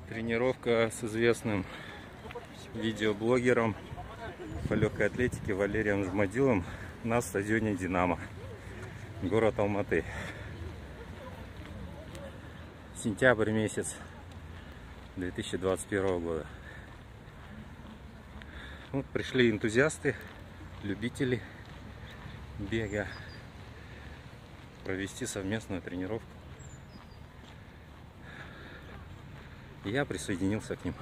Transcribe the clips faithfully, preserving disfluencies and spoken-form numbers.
Тренировка с известным видеоблогером по легкой атлетике Валерием Жмадиловым на стадионе «Динамо», город Алматы. Сентябрь месяц две тысячи двадцать первого года. Вот пришли энтузиасты, любители бега провести совместную тренировку. И я присоединился к ним.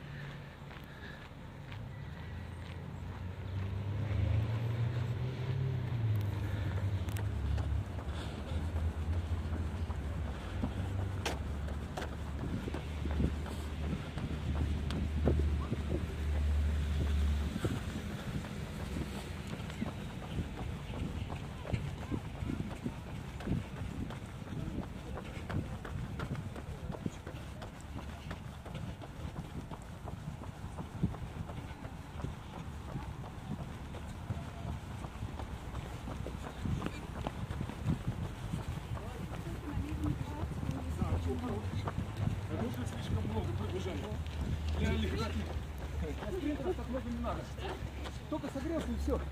Слишком много пробежали. Я легкий. А спринтеров так много не надо. Только согрелся и все.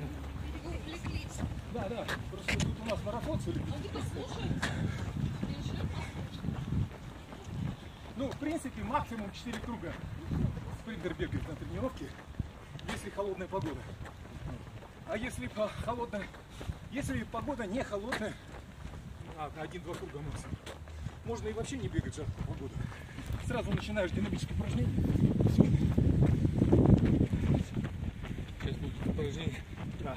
Да, да. Просто тут у нас марафон целый. Ну, в принципе, максимум четыре круга спринтер бегает на тренировке, если холодная погода. А если по холодная, если погода не холодная, а, один-два круга максимум. Можно и вообще не бегать в жаркую погоду. Сразу начинаешь динамические упражнения. Все. Сейчас будет упражнение. Да.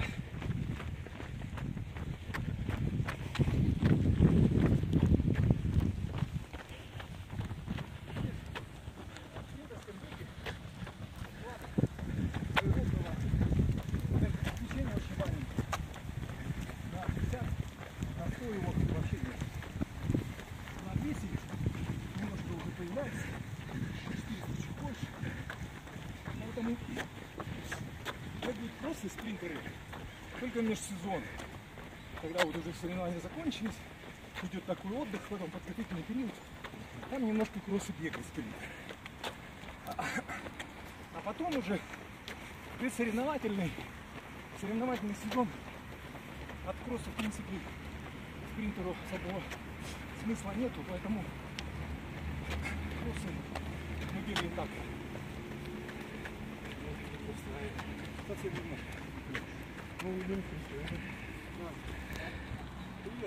Движение очень маленькое. На пятьдесят, на сто его вообще нет. На двести немножко уже появляется, четыреста чуть больше. Поэтому бегают просто спринтеры только межсезон, когда вот уже соревнования закончились, идет такой отдых, потом подготовительный период, там немножко кроссы бегают спринтер. А, а потом уже предсоревновательный соревновательный сезон, от кросса в принципе спринтеру особого смысла нету, поэтому кроссы мы бегаем так. Совсем немножко. Ну, идем красиво. Привет.